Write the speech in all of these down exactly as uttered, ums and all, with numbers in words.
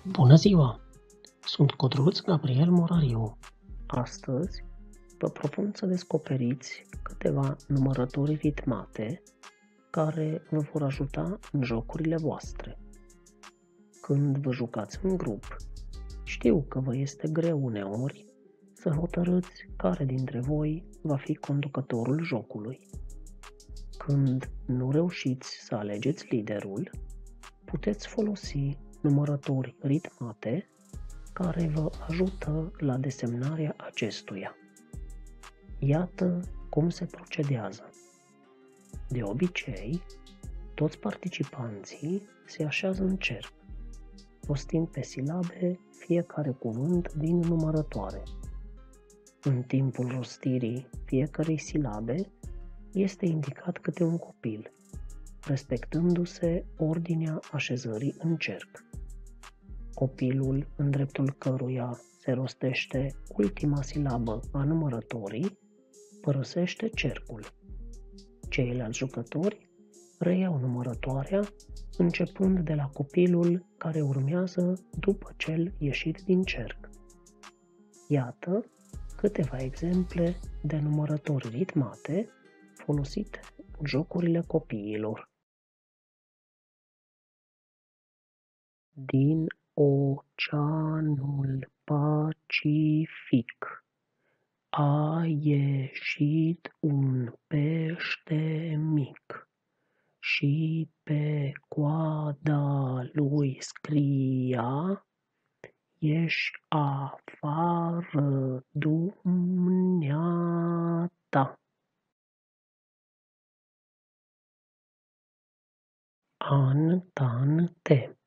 Bună ziua! Sunt Codruț Gabriel Morariu. Astăzi vă propun să descoperiți câteva numărători ritmate care vă vor ajuta în jocurile voastre. Când vă jucați în grup, știu că vă este greu uneori să hotărâți care dintre voi va fi conducătorul jocului. Când nu reușiți să alegeți liderul, puteți folosi numărători ritmate care vă ajută la desemnarea acestuia. Iată cum se procedează. De obicei, toți participanții se așează în cerc, rostind pe silabe fiecare cuvânt din numărătoare. În timpul rostirii fiecărei silabe este indicat câte un copil, respectându-se ordinea așezării în cerc. Copilul în dreptul căruia se rostește ultima silabă a numărătorii părăsește cercul. Ceilalți jucători reiau numărătoarea începând de la copilul care urmează după cel ieșit din cerc. Iată câteva exemple de numărători ritmate folosite în jocurile copiilor. Din Oceanul Pacific a ieșit un pește mic și pe coada lui scria: ieși afară, dumneata. An-tan-te,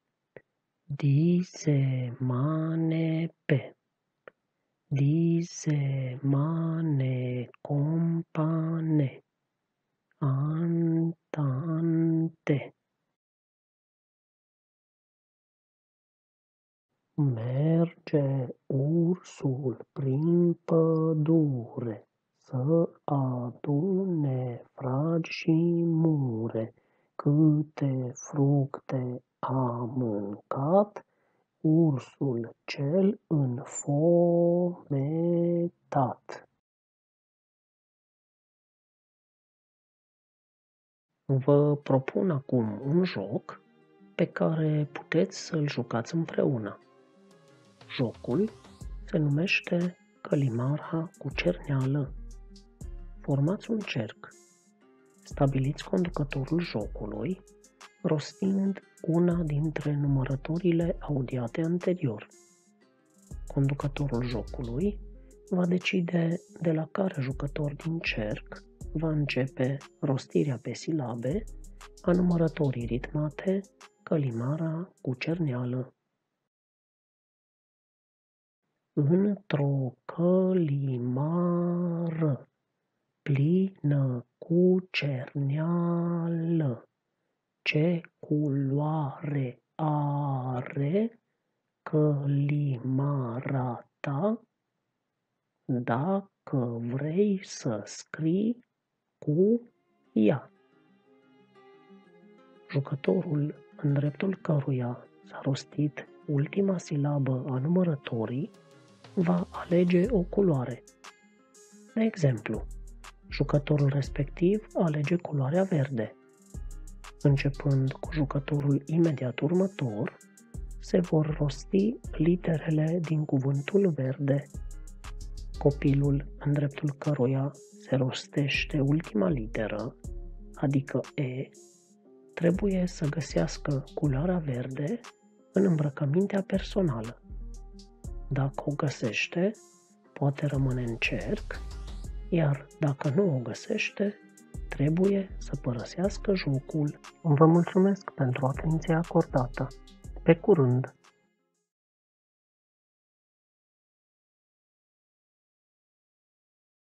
dize-mane-pe, dize-mane-compane, an-tan-te. Merge ursul prin pădure să adune fragi și mure. Câte fructe a mâncat ursul cel înfometat. Vă propun acum un joc pe care puteți să-l jucați împreună. Jocul se numește Călimara cu cerneală. Formați un cerc. Stabiliți conducătorul jocului, rostind una dintre numărătorile audiate anterior. Conducătorul jocului va decide de la care jucător din cerc va începe rostirea pe silabe a numărătorii ritmate Călimara cu cerneală. Într-o călimară plină cu cerneală, ce culoare are călimara ta? Dacă vrei să scrii cu ea. Jucătorul în dreptul căruia s-a rostit ultima silabă a numărătorii va alege o culoare. De exemplu, jucătorul respectiv alege culoarea verde. Începând cu jucătorul imediat următor, se vor rosti literele din cuvântul verde. Copilul în dreptul căruia se rostește ultima literă, adică E, trebuie să găsească culoarea verde în îmbrăcămintea personală. Dacă o găsește, poate rămâne în cerc, iar dacă nu o găsește, trebuie să părăsească jocul. Vă mulțumesc pentru atenția acordată. Pe curând!